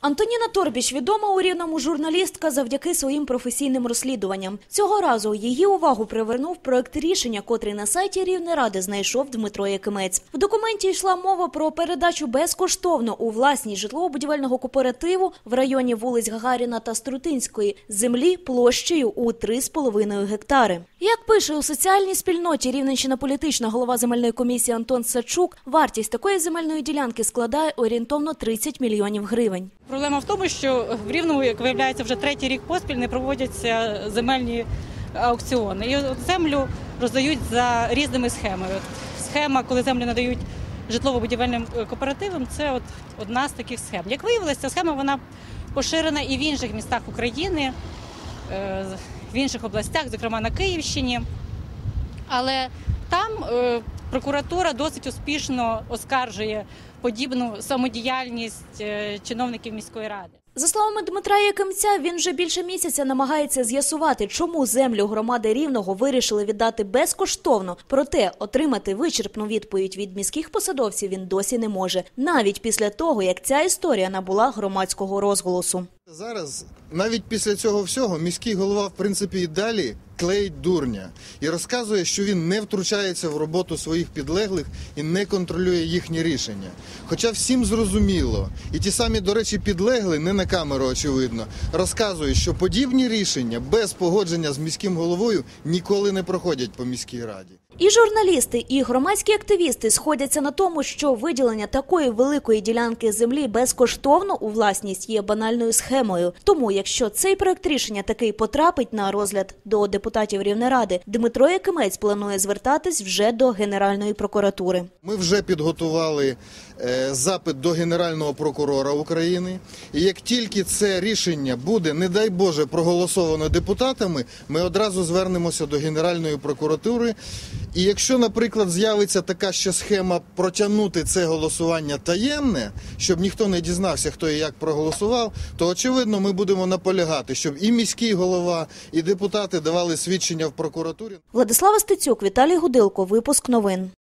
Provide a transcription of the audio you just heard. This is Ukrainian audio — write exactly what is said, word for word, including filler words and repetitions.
Антоніна Торбіч відома у Рівному журналістка завдяки своїм професійним розслідуванням. Цього разу її увагу привернув проект рішення, котрий на сайті Рівнеради знайшов Дмитро Якимець. В документі йшла мова про передачу безкоштовно у власність житлово-будівельного кооперативу в районі вулиць Гагаріна та Струтинської землі площею у три з половиною гектари. Як пише у соціальній спільноті Рівненщина політична голова земельної комісії Антон Сачук, вартість такої земельної ділянки складає орієнтовно тридцять мільйонів гривень. Проблема в тому, що в Рівному, як виявляється, вже третій рік поспіль не проводяться земельні аукціони. І от землю роздають за різними схемами. От схема, коли землю надають житлово-будівельним кооперативам, це от одна з таких схем. Як виявилося, ця схема вона поширена і в інших містах України, в інших областях, зокрема на Київщині. Але там прокуратура досить успішно оскаржує подібну самодіяльність чиновників міської ради. За словами Дмитра Якимця, він вже більше місяця намагається з'ясувати, чому землю громади Рівного вирішили віддати безкоштовно. Проте отримати вичерпну відповідь від міських посадовців він досі не може, навіть після того, як ця історія набула громадського розголосу. Зараз, навіть після цього всього, міський голова, в принципі, і далі клеїть дурня і розказує, що він не втручається в роботу своїх підлеглих і не контролює їхні рішення. Хоча всім зрозуміло, і ті самі, до речі, підлегли, не на камеру, очевидно, розказують, що подібні рішення без погодження з міським головою ніколи не проходять по міській раді. І журналісти, і громадські активісти сходяться на тому, що виділення такої великої ділянки землі безкоштовно у власність є банальною схемою. Тому, якщо цей проект рішення таки потрапить на розгляд до депутатів Рівнеради, Дмитро Якимець планує звертатись вже до Генеральної прокуратури. Ми вже підготували е, запит до Генерального прокурора України. І як тільки це рішення буде, не дай Боже, проголосовано депутатами, ми одразу звернемося до Генеральної прокуратури. І якщо, наприклад, з'явиться така ще схема протягнути це голосування таємне, щоб ніхто не дізнався, хто і як проголосував, то, очевидно, ми будемо наполягати, щоб і міський голова, і депутати давали свідчення в прокуратурі. Владислава Стецюк, Віталій Гудилко, випуск новин.